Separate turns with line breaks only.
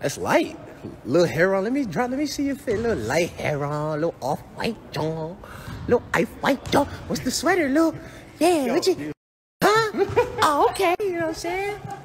That's light. Little hair on. Let me see your fit. Little light hair on. Little off-white jaw. Little ice-white jaw. What's the sweater, little? Yeah, what you? Huh? Oh, okay. You know what I'm saying?